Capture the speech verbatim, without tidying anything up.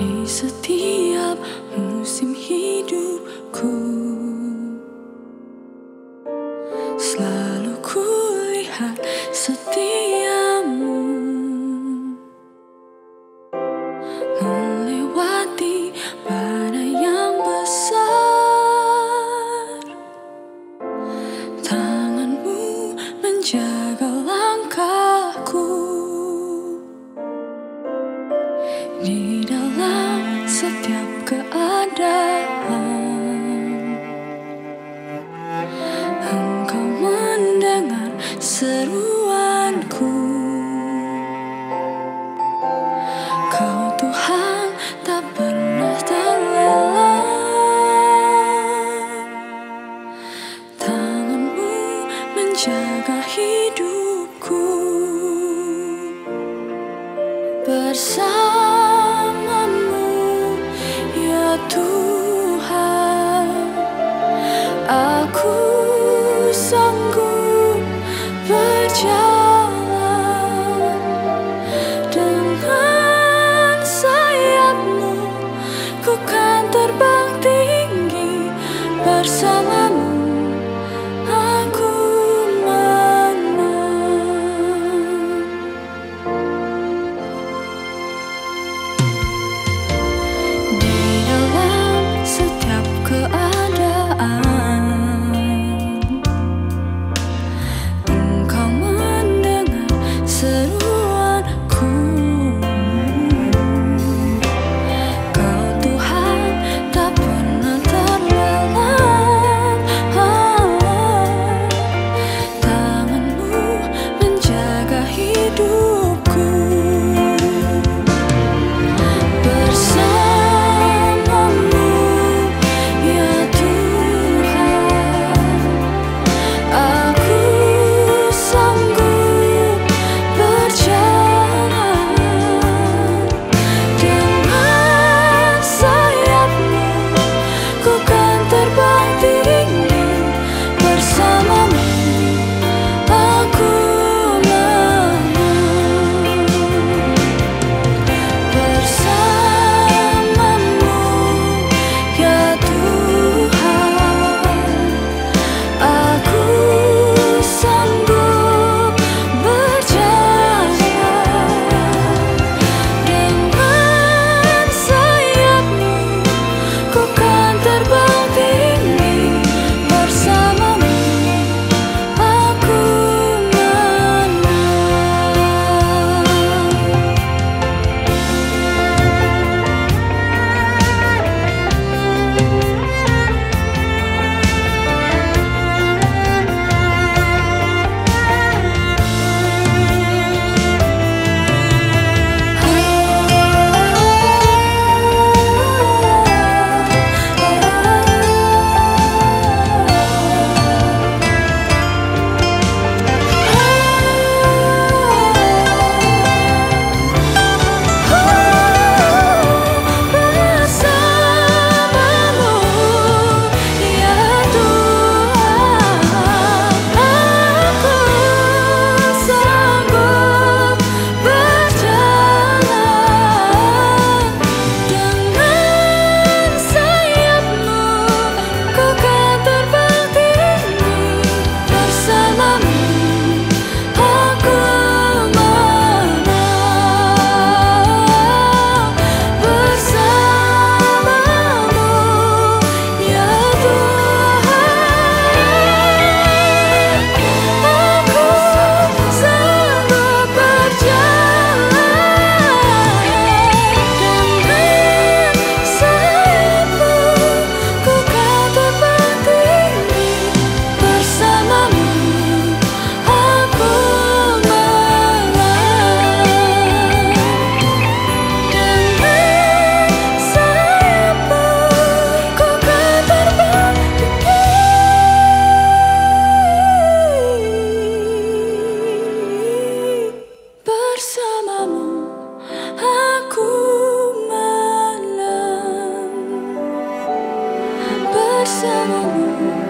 di setiap musim hidupku. Selalu kulihat setiamu melewati badai yang besar. Tanganmu menjaga langkahku di dalam setiap keadaan. Engkau mendengar seruanku. Kau Tuhan tak pernah terlelap. Tanganmu menjaga hidupku. Bersamamu ya Tuhan, aku sanggup berjalan. Dengan sayapmu ku kan terbang tinggi. Bersamamu aku menang. Di dalam setiap keadaan Engkau mendengar seruanku. Kau Tuhan tak pernah terlelap. Tanganmu menjaga hidupku. Bersamamu ya Tuhan, aku sanggup berjalan. Dengan sayapmu ku kan terbang tinggi. Bersamamu aku menang. Bersamamu ya Tuhan, aku sanggup berjalan. Dengan sayapmu ku kan terbang tinggi. Bersamamu aku menang. Bersamamu ya Tuhan, aku sanggup berjalan. Dengan sayapmu ku kan terbang tinggi. Bersamamu aku menang. Bersamamu ya Tuhan, aku sanggup berjalan. Dengan sayapmu ku kan terbang tinggi. Bersamamu aku menang. Dengan sayapmu ku kan terbang tinggi. Bersamamu aku menang. Bersamamu